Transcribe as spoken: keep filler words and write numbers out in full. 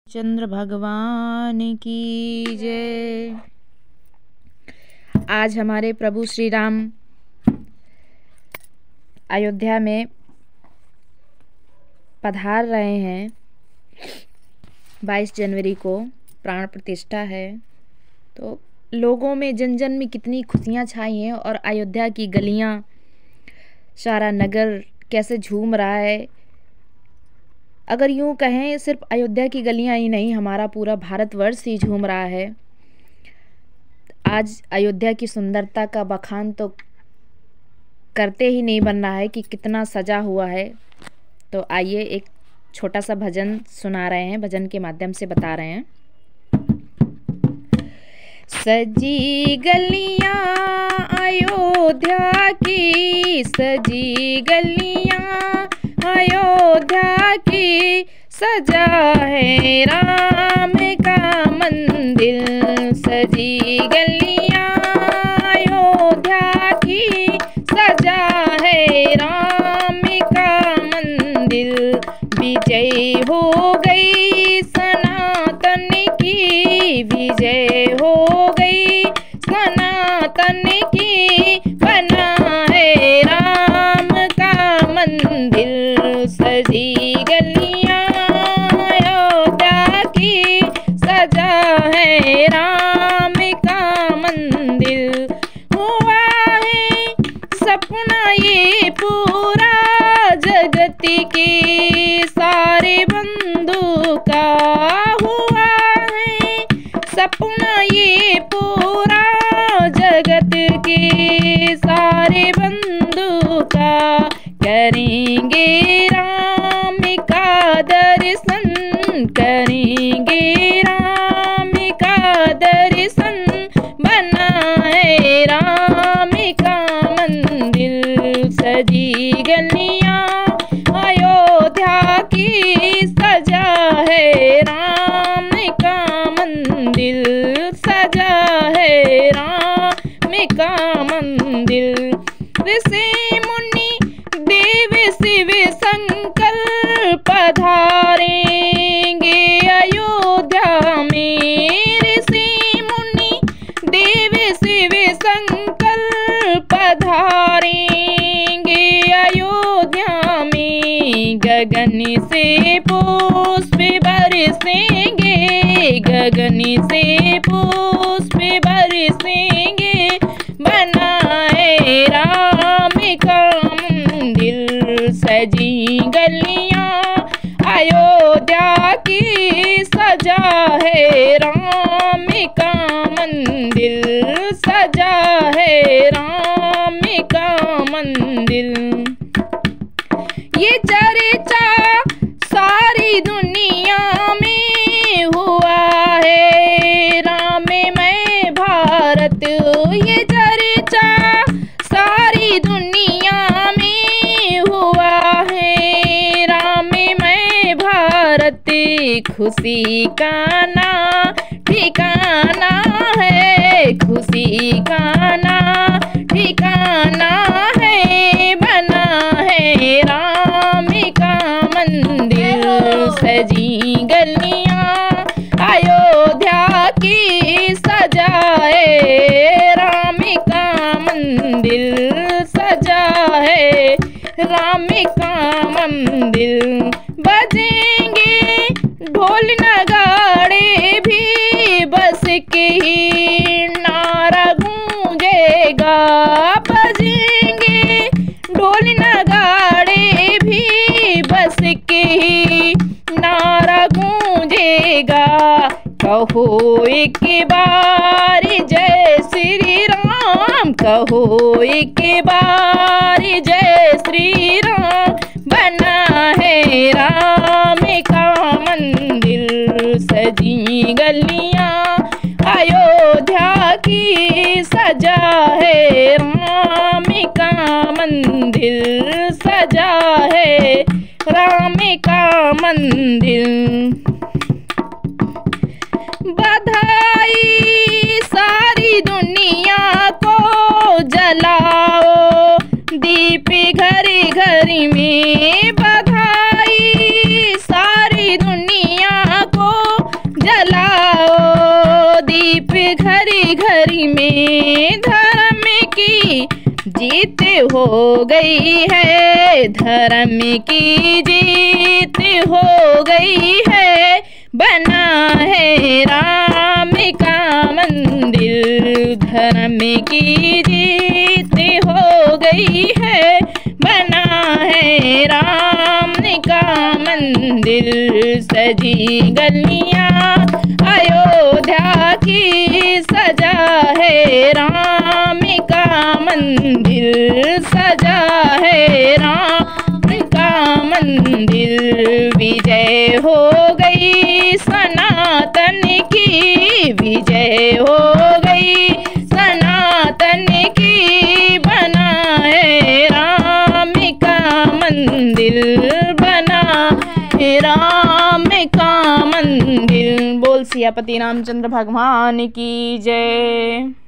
चंद्र भगवान की जय। आज हमारे प्रभु श्री राम अयोध्या में पधार रहे हैं। बाईस जनवरी को प्राण प्रतिष्ठा है, तो लोगों में जन जन में कितनी खुशियाँ छाई हैं और अयोध्या की गलियाँ, सारा नगर कैसे झूम रहा है। अगर यूँ कहें सिर्फ अयोध्या की गलियां ही नहीं, हमारा पूरा भारतवर्ष ही झूम रहा है। आज अयोध्या की सुंदरता का बखान तो करते ही नहीं बन रहा है कि कितना सजा हुआ है। तो आइए एक छोटा सा भजन सुना रहे हैं, भजन के माध्यम से बता रहे हैं। सजी गलियां अयोध्या की, सजी गलियां अयोध्या की, सजा है राम का मंदिर। सजी गलियां अयोध्या की, सजा है राम का मंदिर। विजय हो गई सनातन की, विजय हो गई सनातन की, बना है राम का मंदिर। सजी गलियां अयोध्या की, सजा है राम का मंदिर। हुआ है सपना ये पूरा जगत के सारे बंधु का। हुआ है सपना ये पूरा जगत के सारे बंधु का। करेंगे राम का दर्शन, करेंगे राम का दर्शन, बना है राम का मंदिर। सजी गलियां अयोध्या की, सजा है राम का मंदिर। सजा है राम का मंदिर। ऋषि मुनि देव शिव शंकर पधारेंगे अयोध्या में। ऋषि मुनि देव शिव शंकर पधारेंगे अयोध्या में। गगन से पुष्प बरसेंगे, गगन से पुष्प बरसेंगे, बना है राम का मंदिर। सजी गलियां अयोध्या की, सजा है राम का मंदिर। सजा है राम का मंदिर। ये चर्चा सारी दुनिया में हुआ है, राममय भारत। ये चर्चा सारी दुनिया में हुआ है, राममय भारत। खुशी का ना ठिकाना है, खुशी का ना ठिकाना है, बना है राम का मंदिर। सजी गलियां अयोध्या की, सजा है राम का मंदिर। सजा है राम का मंदिर। बजेंगे ढोल नगाड़े भी, बस के ही नारा गूंजेगा। बजेंगे ढोल नगाड़े भी, बस के ही नारा गूंजेगा। कहो एक बार जय श्री राम, कहो एक बार जय श्री राम, बना है राम का मंदिर। सजी गलियां अयोध्या की, सजा है राम का मंदिर। सजा है राम का मंदिर। बधाई सारी दुनिया को जलाओ, दीप घर घर में। बधाई सारी दुनिया को घड़ी में धर्म की जीत हो गई है, धर्म की जीत हो गई है। बना है राम का मंदिर, धर्म की जीत हो गई है। बना है राम का मंदिर, सजी गलियां अयोध्या की, सजा है राम का मंदिर, सजा है राम का मंदिर। विजय हो गई सनातन की, विजय हो गई सनातन की। बना है राम का मंदिर, बना है राम का मंदिर। बोल सियापति रामचंद्र भगवान की जय।